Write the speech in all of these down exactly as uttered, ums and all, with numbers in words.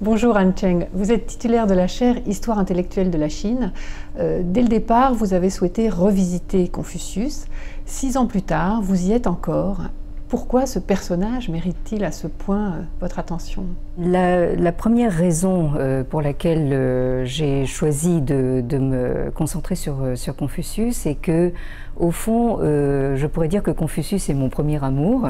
Bonjour Han Cheng, vous êtes titulaire de la chaire Histoire intellectuelle de la Chine. Euh, dès le départ, vous avez souhaité revisiter Confucius. Six ans plus tard, vous y êtes encore. Pourquoi ce personnage mérite-t-il à ce point euh, votre attention? La, la première raison euh, pour laquelle euh, j'ai choisi de, de me concentrer sur, sur Confucius, c'est que, au fond, euh, je pourrais dire que Confucius est mon premier amour.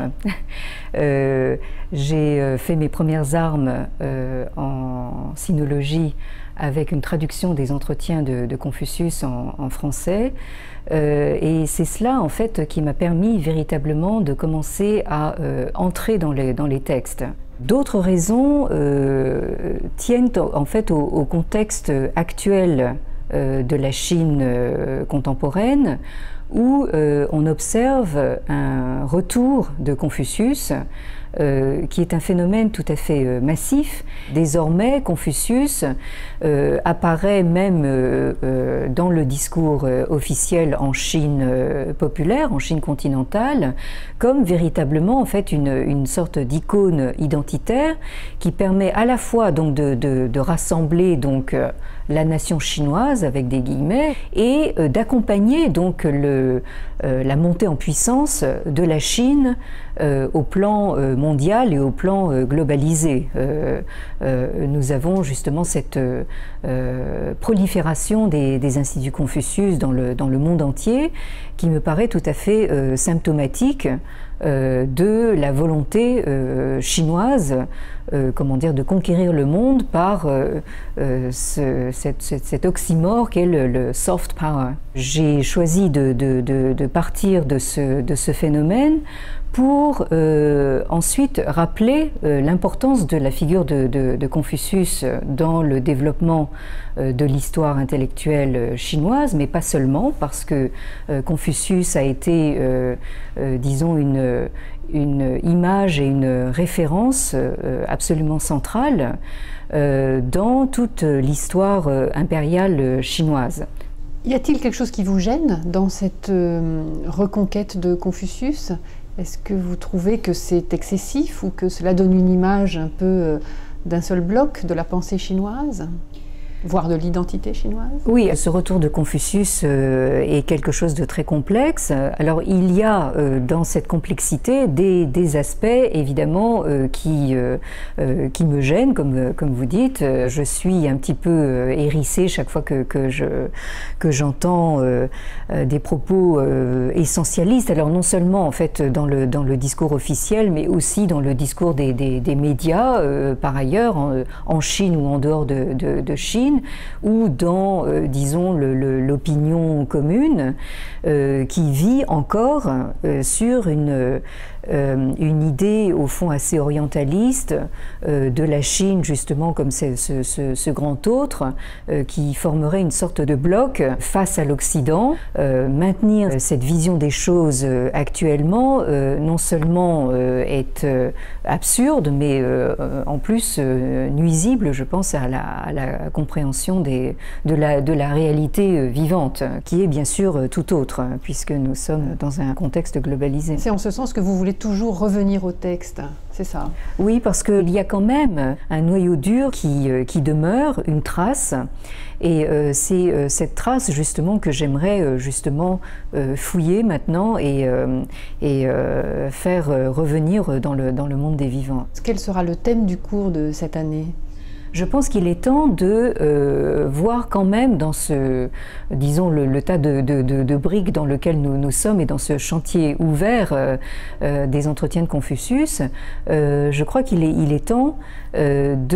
euh, j'ai fait mes premières armes euh, en sinologie avec une traduction des entretiens de, de Confucius en, en français. Euh, et c'est cela, en fait, qui m'a permis véritablement de commencer à euh, entrer dans les, dans les textes. D'autres raisons euh, tiennent en fait au, au contexte actuel euh, de la Chine euh, contemporaine, où euh, on observe un retour de Confucius, Euh, qui est un phénomène tout à fait euh, massif. Désormais, Confucius euh, apparaît même euh, euh, dans le discours euh, officiel en Chine euh, populaire, en Chine continentale, comme véritablement en fait une, une sorte d'icône identitaire qui permet à la fois donc de, de, de rassembler donc euh, la nation chinoise avec des guillemets et euh, d'accompagner donc le, euh, la montée en puissance de la Chine euh, au plan euh, mondial et au plan euh, globalisé. Euh, euh, nous avons justement cette euh, euh, prolifération des, des instituts Confucius dans le, dans le monde entier qui me paraît tout à fait euh, symptomatique euh, de la volonté euh, chinoise euh, comment dire, de conquérir le monde par euh, euh, ce, cette, cet, cet oxymore qu'est le, le soft power. J'ai choisi de, de, de, de partir de ce, de ce phénomène pour euh, ensuite rappeler euh, l'importance de la figure de, de, de Confucius dans le développement euh, de l'histoire intellectuelle chinoise, mais pas seulement, parce que euh, Confucius a été, euh, euh, disons, une, une image et une référence euh, absolument centrale euh, dans toute l'histoire euh, impériale chinoise. Y a-t-il quelque chose qui vous gêne dans cette euh, reconquête de Confucius ? Est-ce que vous trouvez que c'est excessif ou que cela donne une image un peu d'un seul bloc de la pensée chinoise, voire de l'identité chinoise? Oui, ce retour de Confucius euh, est quelque chose de très complexe. Alors il y a euh, dans cette complexité des, des aspects évidemment euh, qui, euh, euh, qui me gênent, comme, comme vous dites. Je suis un petit peu euh, hérissée chaque fois que, que je, que j'entends euh, des propos euh, essentialistes. Alors non seulement en fait dans le, dans le discours officiel, mais aussi dans le discours des, des, des médias euh, par ailleurs, en, en Chine ou en dehors de, de, de Chine, ou dans, euh, disons, l'opinion commune, euh, qui vit encore euh, sur une, euh, une idée, au fond, assez orientaliste euh, de la Chine, justement, comme ce, ce, ce grand autre, euh, qui formerait une sorte de bloc face à l'Occident. Euh, maintenir cette vision des choses euh, actuellement, euh, non seulement euh, est euh, absurde, mais euh, en plus euh, nuisible, je pense, à la, à la compréhension Des, de, la, de la réalité vivante, qui est bien sûr tout autre, puisque nous sommes dans un contexte globalisé. C'est en ce sens que vous voulez toujours revenir au texte, c'est ça? Oui, parce qu'il y a quand même un noyau dur qui, qui demeure, une trace, et euh, c'est euh, cette trace justement que j'aimerais euh, justement euh, fouiller maintenant et, euh, et euh, faire revenir dans le, dans le monde des vivants. Quel sera le thème du cours de cette année? Je pense qu'il est temps de euh, voir quand même dans ce, disons, le, le tas de, de, de, de briques dans lequel nous, nous sommes et dans ce chantier ouvert euh, euh, des entretiens de Confucius, euh, je crois qu'il est, il est temps euh, de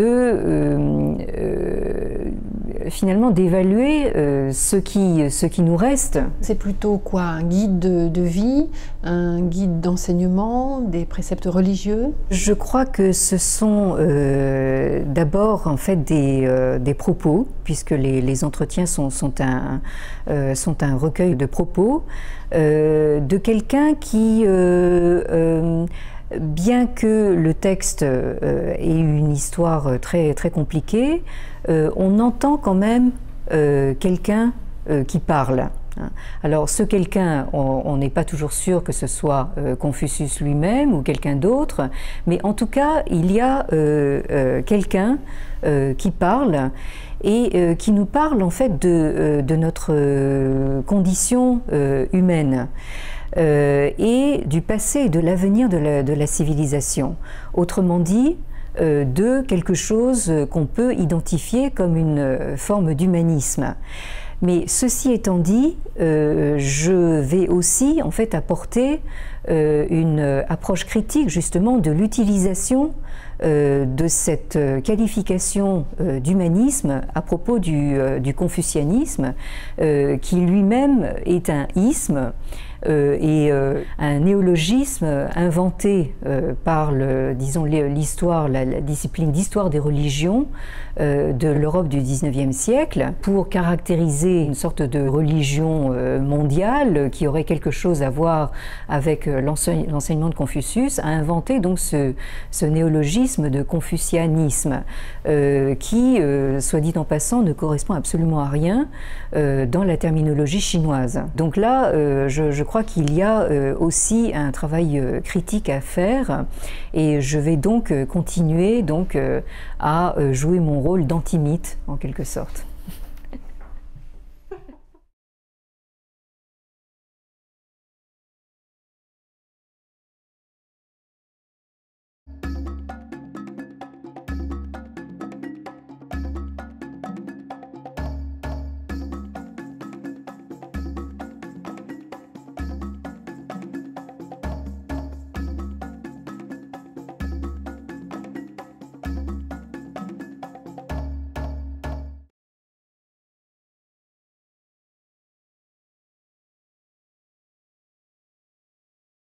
euh, euh, finalement d'évaluer euh, ce qui, ce qui nous reste. C'est plutôt quoi? Un guide de, de vie, un guide d'enseignement, des préceptes religieux? Je crois que ce sont euh, d'abord en fait des, euh, des propos, puisque les, les entretiens sont, sont, un, euh, sont un recueil de propos, euh, de quelqu'un qui, euh, euh, bien que le texte euh, ait une histoire très, très compliquée, euh, on entend quand même euh, quelqu'un euh, qui parle. Alors ce quelqu'un, on n'est pas toujours sûr que ce soit euh, Confucius lui-même ou quelqu'un d'autre, mais en tout cas il y a euh, euh, quelqu'un euh, qui parle et euh, qui nous parle en fait de, euh, de notre euh, condition euh, humaine. Euh, et du passé et de l'avenir de la, de la civilisation. Autrement dit, euh, de quelque chose qu'on peut identifier comme une forme d'humanisme. Mais ceci étant dit, euh, je vais aussi en fait apporter euh, une approche critique justement de l'utilisation euh, de cette qualification euh, d'humanisme à propos du, euh, du confucianisme, euh, qui lui-même est un isme. Euh, et euh, un néologisme inventé euh, par le, disons, l'histoire, la, la discipline d'histoire des religions euh, de l'Europe du dix-neuvième siècle pour caractériser une sorte de religion euh, mondiale qui aurait quelque chose à voir avec euh, l'enseignement de Confucius, a inventé donc ce, ce néologisme de confucianisme euh, qui, euh, soit dit en passant, ne correspond absolument à rien euh, dans la terminologie chinoise. Donc là, euh, je, je crois qu'il y a euh, aussi un travail euh, critique à faire et je vais donc euh, continuer donc, euh, à euh, jouer mon rôle d'antimythe en quelque sorte.